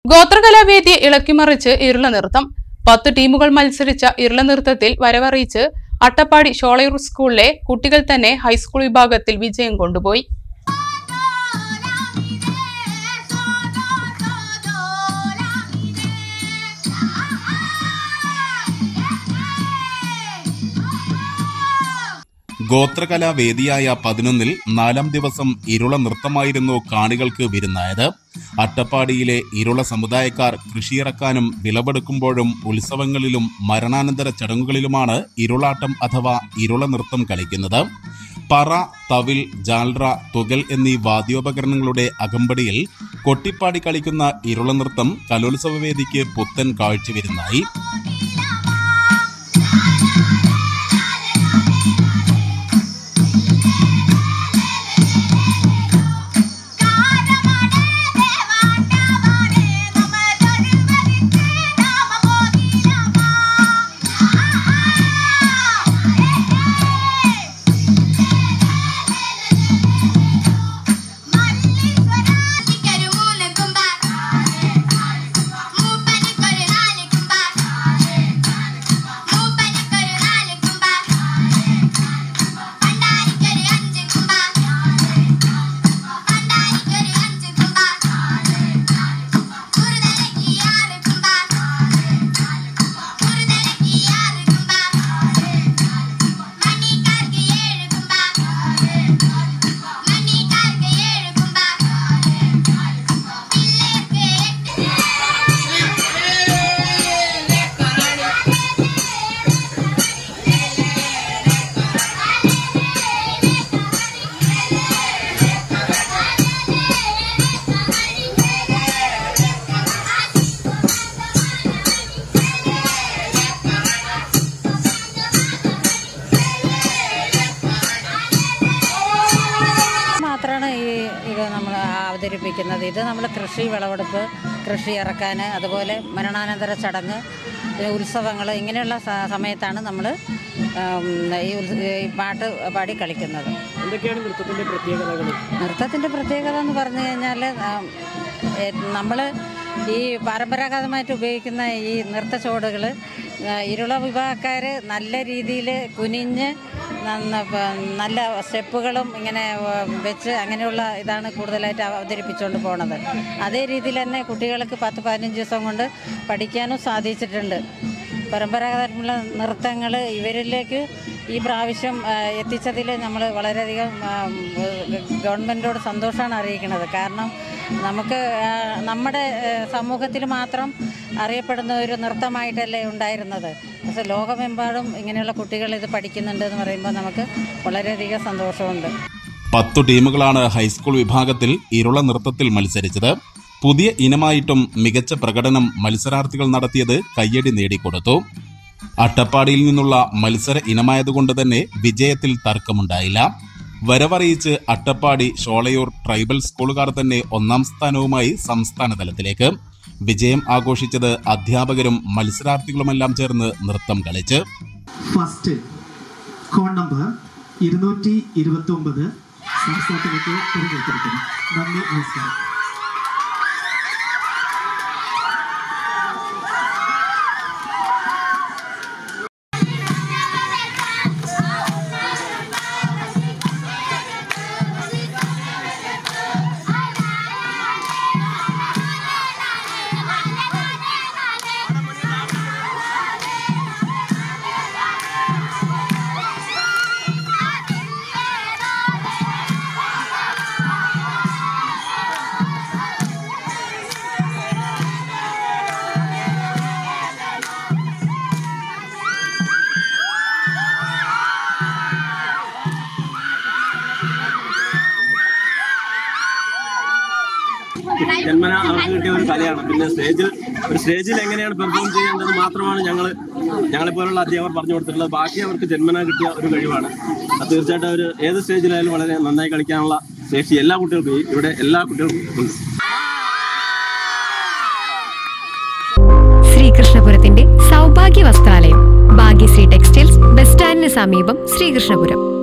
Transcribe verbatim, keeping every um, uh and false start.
ഗോത്രകലാവേദിയെ ഇളക്കിമറിച്ച് ഇരുള നൃത്തം. പത്ത് ടീമുകൾ മത്സരിച്ച ഇരുള നൃത്തത്തിൽ വരവറിയിച്ച് അട്ടപ്പാടി ഷോളയൂർ സ്കൂളിലെ കുട്ടികൾ തന്നെ ഹൈസ്കൂൾ വിഭാഗത്തിൽ വിജയം കൊണ്ടുപോയി. ഗോത്രകലാവേദിയായ പതിനൊന്നിൽ നാലാം ദിവസം ഇരുള നൃത്തമായിരുന്നു കാണികൾക്ക് വിരുന്നായത്. അട്ടപ്പാടിയിലെ ഇരുള സമുദായക്കാർ കൃഷിയിറക്കാനും വിളവെടുക്കുമ്പോഴും ഉത്സവങ്ങളിലും മരണാനന്തര ചടങ്ങുകളിലുമാണ് ഇരുളാട്ടം അഥവാ ഇരുള നൃത്തം കളിക്കുന്നത്. പറ, തവിൽ, ജാൽറ, തുകൽ എന്നീ വാദ്യോപകരണങ്ങളുടെ അകമ്പടിയിൽ കൊട്ടിപ്പാടി കളിക്കുന്ന ഇരുള നൃത്തം കലോത്സവ വേദിക്ക് പുത്തൻ കാഴ്ചവിരുന്നായി. നമ്മൾ അവതരിപ്പിക്കുന്നത് ഇത് നമ്മൾ കൃഷി വിളവെടുപ്പ്, കൃഷി ഇറക്കാൻ, അതുപോലെ മരണാനന്തര ചടങ്ങ്, ഉത്സവങ്ങൾ, ഇങ്ങനെയുള്ള സമയത്താണ് നമ്മൾ ഈ പാട്ട് പാടി കളിക്കുന്നത്. എന്തൊക്കെയാണ് നൃത്തത്തിൻ്റെ പ്രത്യേകതകൾ? നൃത്തത്തിൻ്റെ പ്രത്യേകത എന്ന് പറഞ്ഞു കഴിഞ്ഞാൽ നമ്മൾ ഈ പരമ്പരാഗതമായിട്ട് ഉപയോഗിക്കുന്ന ഈ നൃത്ത ചുവടുകൾ ഇരുള വിഭാഗക്കാർ നല്ല രീതിയിൽ കുനിഞ്ഞ് നല്ല സ്റ്റെപ്പുകളും ഇങ്ങനെ വെച്ച് അങ്ങനെയുള്ള ഇതാണ് കൂടുതലായിട്ട് അവതരിപ്പിച്ചുകൊണ്ട് പോണത്. അതേ രീതിയിൽ തന്നെ കുട്ടികൾക്ക് പത്ത് പതിനഞ്ച് ദിവസം കൊണ്ട് പഠിക്കാനും സാധിച്ചിട്ടുണ്ട്. പരമ്പരാഗതമായിട്ടുള്ള നൃത്തങ്ങൾ ഇവരിലേക്ക് ഈ പ്രാവശ്യം എത്തിച്ചതിൽ നമ്മൾ വളരെയധികം ഗവൺമെൻറ്റിനോട് സന്തോഷമാണ് അറിയിക്കുന്നത്. കാരണം നമുക്ക് നമ്മുടെ സമൂഹത്തിൽ മാത്രം അറിയപ്പെടുന്ന ഒരു നൃത്തമായിട്ടല്ലേ ഉണ്ടായിരുന്നത്. പക്ഷേ ലോകമെമ്പാടും ഇങ്ങനെയുള്ള കുട്ടികൾ ഇത് പഠിക്കുന്നുണ്ട് എന്ന് പറയുമ്പോൾ നമുക്ക് വളരെയധികം സന്തോഷമുണ്ട്. പത്തു ടീമുകളാണ് ഹൈസ്കൂൾ വിഭാഗത്തിൽ ഇരുള നൃത്തത്തിൽ മത്സരിച്ചത്. പുതിയ ഇനമായിട്ടും മികച്ച പ്രകടനം മത്സരാർത്ഥികൾ നടത്തിയത് കയ്യടി നേടിക്കൊടുത്തു. അട്ടപ്പാടിയിൽ നിന്നുള്ള മത്സര ഇനമായതുകൊണ്ട് തന്നെ വിജയത്തിൽ തർക്കമുണ്ടായില്ല. വരവറിയിച്ച് അട്ടപ്പാടി ഷോളയൂർ ട്രൈബൽ സ്കൂളുകാർ തന്നെ ഒന്നാം സ്ഥാനവുമായി സംസ്ഥാന തലത്തിലേക്ക്. വിജയം ആഘോഷിച്ചത് അധ്യാപകരും മത്സരാർത്ഥികളുമെല്ലാം ചേർന്ന് നൃത്തം കളിച്ച്. ഫസ്റ്റ് കോഡ് നമ്പർ ഇരുന്നൂറ്റി ഇരുപത്തി ഒമ്പത് സംസ്ഥാനത്തിലേക്ക് തിരഞ്ഞെടുത്തിരിക്കുന്നു. നന്ദി, നമസ്കാരം. ജന്മന അവർക്ക് കിട്ടിയ ഒരു കലയാണ്. പിന്നെ സ്റ്റേജിൽ ഒരു സ്റ്റേജിൽ എങ്ങനെയാണ് പെർഫോം ചെയ്യേണ്ടത് മാത്രമാണ് ഞങ്ങൾ ഞങ്ങളെപ്പോലുള്ള അധ്യാപകർ പറഞ്ഞു കൊടുത്തിട്ടുള്ളത്. ബാക്കി അവർക്ക് ജന്മന കിട്ടിയ ഒരു കഴിവാണ്. അത് തീർച്ചയായിട്ടും അവർ ഏത് സ്റ്റേജിലായാലും വളരെ നന്നായി കളിക്കാനുള്ള ശേഷി എല്ലാ കുട്ടികൾക്കും ഇവിടെ എല്ലാ കുട്ടികൾക്കും ഉണ്ട്. ശ്രീകൃഷ്ണപുരത്തിന്റെ സൗഭാഗ്യ വസ്ത്രാലയം, ഭാഗ്യശ്രീ ടെക്സ്റ്റൈൽസ്, ബസ് സ്റ്റാൻഡിന് സമീപം, ശ്രീകൃഷ്ണപുരം.